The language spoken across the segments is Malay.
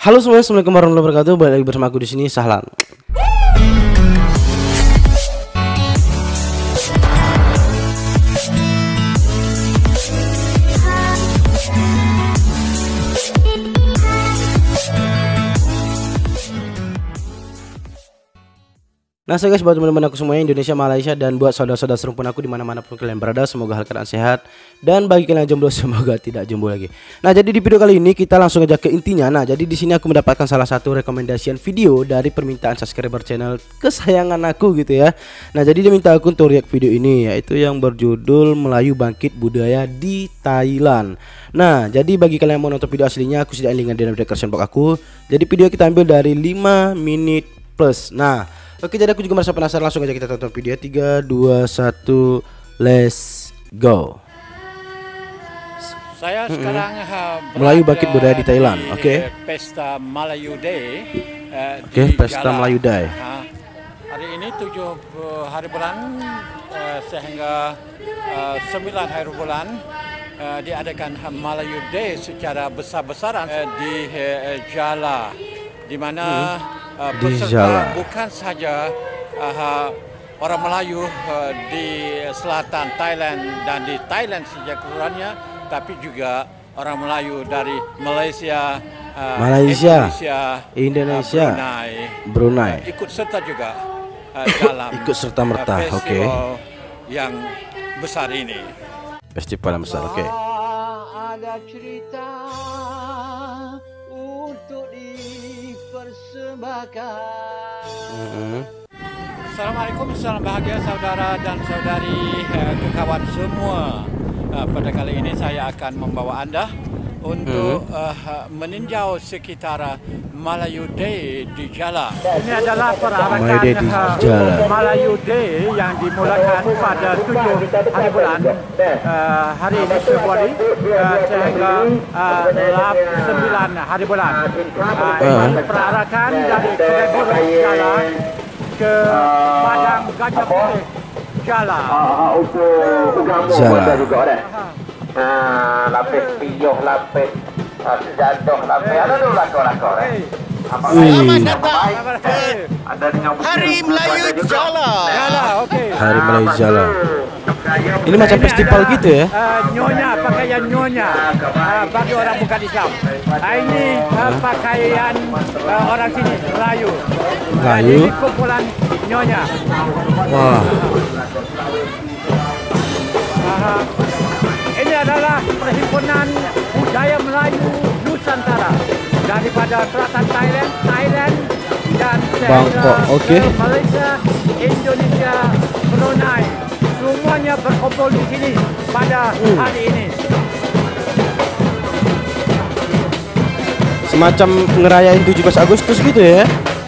Halo semuanya, assalamualaikum warahmatullahi wabarakatuh. Balik lagi bersama aku di sini, Sahlan. Nah, so guys, buat teman-teman aku semuanya Indonesia, Malaysia, dan buat saudara-saudara serumpun aku dimana-mana pun kalian berada, semoga hal kalian sehat. Dan bagi kalian yang jomblo, semoga tidak jomblo lagi. Nah, jadi di video kali ini kita langsung aja ke intinya. Nah, jadi di sini aku mendapatkan salah satu rekomendasian video dari permintaan subscriber channel kesayangan aku gitu ya. Nah, jadi dia minta aku untuk react video ini, yaitu yang berjudul Melayu Bangkit Budaya di Thailand. Nah, jadi bagi kalian yang mau nonton video aslinya, aku sediain link di description box aku. Jadi video kita ambil dari 5 menit plus. Nah, oke, jadi aku juga merasa penasaran, langsung aja kita tonton video. 3, 2, 1, let's go. Saya sekarang Melayu Bangkit Budaya di Thailand. Oke. Pesta Melayu Day. Oke, Pesta Melayu Day. Hari ini 7 hari bulan sehingga 9 hari bulan diadakan Melayu Day secara besar-besaran di Jala, di mana peserta bukan saja orang Melayu di selatan Thailand dan di Thailand sejak keseluruhannya, tapi juga orang Melayu dari Malaysia, Indonesia, Brunei ikut serta juga dalam ikut serta merta. Oke. Yang besar ini. Festival yang besar. Oke. Ada cerita untuk dipersembahkan. Assalamualaikum, salam bahagia saudara dan saudari, kawan semua. Pada kali ini saya akan membawa Anda untuk meninjau sekitar Melayu Day di Jala. Ini adalah perarakan Melayu Day yang dimulakan pada 7 hari bulan hari ini Februari sehingga 9 hari bulan. Ini perarakan dari Kedai Burung Jala ke Padang Gajah Putih Jala. Lapis piyuh, lapis sejadah, lapis ada tu lakor-lakor. Selamat datang ke Hari Melayu Jala. Okey. Hari Melayu Jala. Ini macam festival gitu ya? Nyonya, pakaian nyonya bagi orang bukan Islam. Ini pakaian orang sini, Melayu. Ini kumpulan nyonya. Wah. Ini adalah perhimpunan budaya Melayu Nusantara daripada selatan Thailand dan Bangkok, oke. Malaysia, Indonesia, Brunei, semuanya berkumpul di sini pada hari ini. Semacam ngerayain 17 Agustus gitu ya?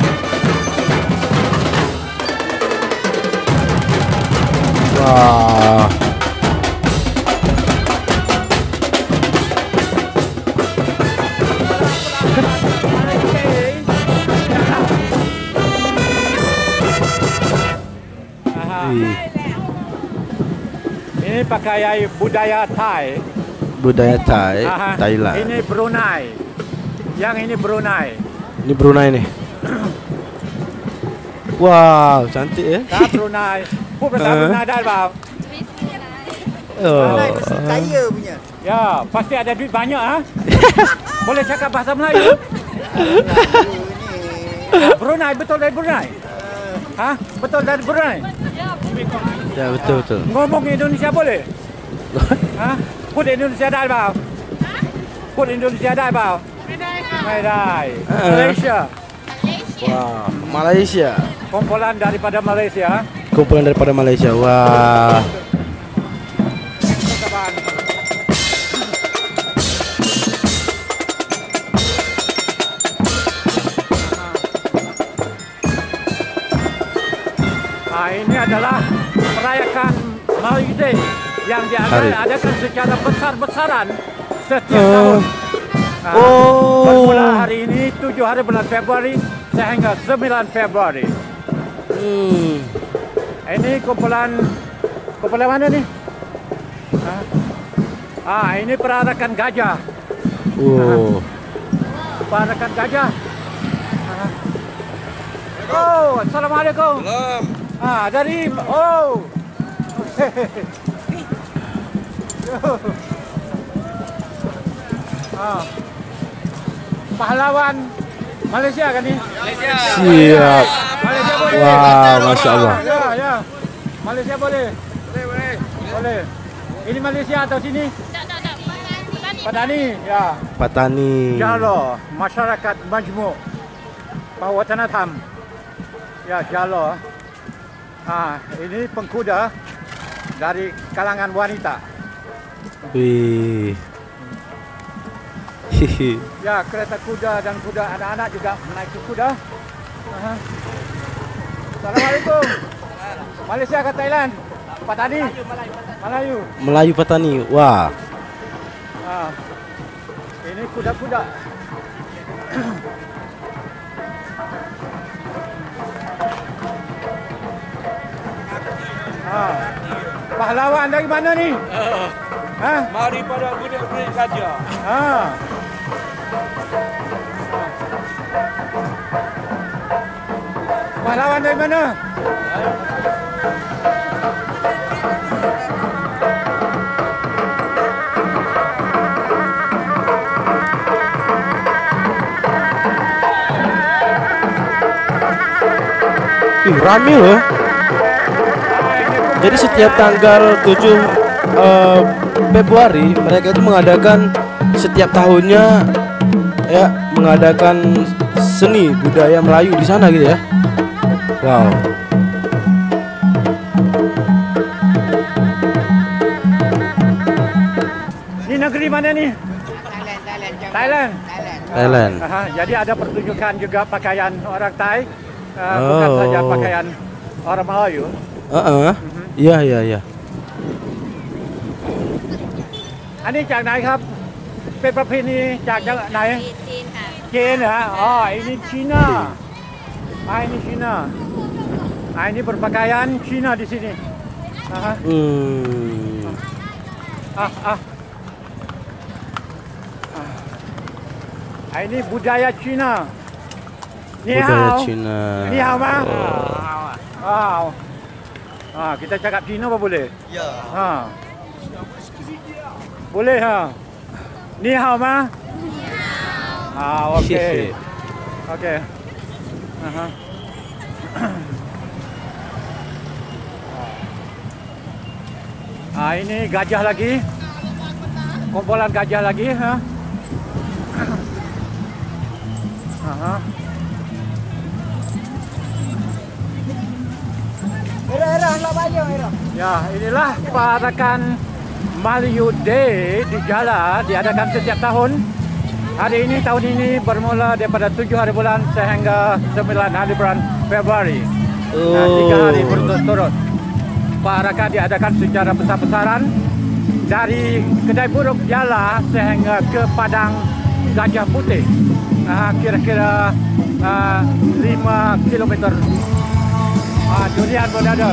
Wah. Ini pakaian budaya Thai. Budaya Thai, Thailand. Ini Brunei. Yang ini Brunei. Ini Brunei nih. Wow, cantik ya. Brunei. Bahasa Brunei dah, bang. Kaya punya. Ya, pasti ada duit banyak ah. Boleh cakap bahasa Melayu? Brunei, betul dari Brunei? Betul dari Brunei? Ya, betul. Ngomong Indonesia boleh? Put Indonesia dah, bang. Put Indonesia dah, bang.ไม่ได้ Malaysia. Wah, Malaysia. Kumpulan daripada Malaysia. Kumpulan daripada Malaysia. Wah. Ini adalah merayakan Melayu Day yang diadakan secara besar-besaran setiap tahun. Bermula hari ini 7 hari bulan Februari sehingga 9 Februari. Ini kumpulan mana nih? Ini perarakan gajah. parakan gajah. Oh, assalamualaikum. Salam. Dari oh. Pahlawan Malaysia kan ni? Malaysia. Siap. Malaysia boleh. Wah, Masya Allah. Ya, ya. Malaysia boleh. Boleh. Boleh. Ini Malaysia atau sini? Tak. Petani. Petani, ya. Petani. Jalo, masyarakat majmuk Pawatanatham. Ya, Jalo. Ini pengkuda dari kalangan wanita. Wih. Hihi. Ya, kereta kuda dan kuda anak-anak juga menaiki kuda. Assalamualaikum. Malaysia ke Thailand? Petani. Melayu. Melayu petani. Wah. Ini kuda-kuda. Pahlawan dari mana ni? Mari pada budak-budak saja. Pahlawan dari mana? Rame loh. Jadi setiap tanggal 7 Februari mereka itu mengadakan setiap tahunnya ya, mengadakan seni budaya Melayu di sana gitu ya. Wow. Ini negeri mana ni? Thailand. Thailand. Jadi ada pertunjukan juga pakaian orang Thai, bukan saja pakaian orang Melayu. Iya. อันนี้จากไหนครับ เป็นประเพณีจากจังหวัดไหนจีนค่ะจีนเหรอini Cina. Ini Cina. Ini berpakaian Cina di sini. Ini budaya Cina. Ni Budaya hao. Cina. Ni hao mah? Kita cakap Cina apa boleh? Ya. Boleh ha. Ni hao mah? Okey. Okey. Ini gajah lagi. Kumpulan gajah lagi, Ya, inilah parakan Melayu Day di Jala, diadakan setiap tahun. Hari ini, tahun ini bermula daripada 7 hari bulan sehingga 9 hari bulan Februari. 3 hari berturut-turut. Parakan diadakan secara besar-besaran dari Kedai Buruk Jala sehingga ke Padang Gajah Putih. Kira-kira 5 kilometer. Durian pun ada.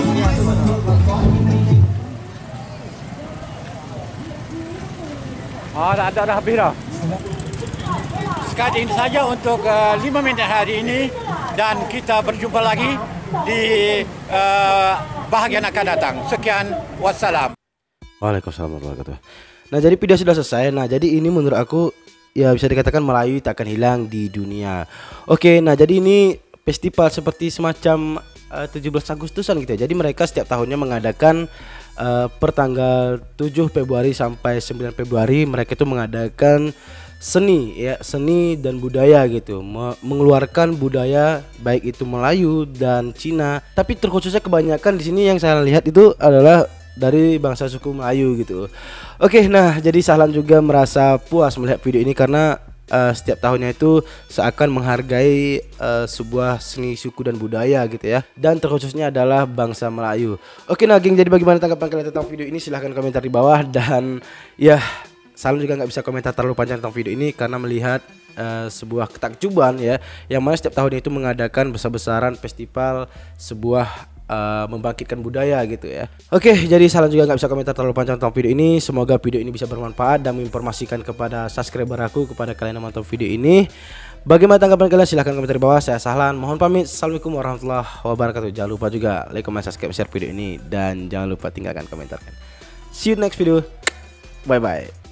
Dah habis dah. Sekat ini saja untuk 5 minit hari ini dan kita berjumpa lagi di bahagian akan datang. Sekian, wassalam. Waalaikumsalam warahmatullahi wabarakatuh. Nah, jadi video sudah selesai. Nah, jadi ini menurut aku ya bisa dikatakan Melayu tak akan hilang di dunia. Oke, nah jadi ini festival seperti semacam 17 Agustusan gitu ya. Jadi mereka setiap tahunnya mengadakan pertanggal 7 Februari sampai 9 Februari mereka itu mengadakan seni ya, seni dan budaya gitu, mengeluarkan budaya baik itu Melayu dan Cina. Tapi terkhususnya kebanyakan di sini yang saya lihat itu adalah dari bangsa suku Melayu gitu. Oke, nah jadi Sahlan juga merasa puas melihat video ini karena setiap tahunnya itu seakan menghargai sebuah seni suku dan budaya gitu ya, dan terkhususnya adalah bangsa Melayu. Oke, nah geng, jadi bagaimana tanggapan kalian tentang video ini? Silahkan komentar di bawah. Dan ya Sahlan juga nggak bisa komentar terlalu panjang tentang video ini karena melihat sebuah ketakjuban ya, yang mana setiap tahunnya itu mengadakan besar-besaran festival sebuah membangkitkan budaya gitu ya. Oke, jadi salam juga nggak bisa komentar terlalu panjang tentang video ini. Semoga video ini bisa bermanfaat dan menginformasikan kepada subscriber aku, kepada kalian yang menonton video ini. Bagaimana tanggapan kalian? Silahkan komentar di bawah. Saya Sahlan, mohon pamit. Assalamualaikum warahmatullahi wabarakatuh. Jangan lupa juga like, comment, subscribe, share video ini, dan jangan lupa tinggalkan komentar. See you next video. Bye bye.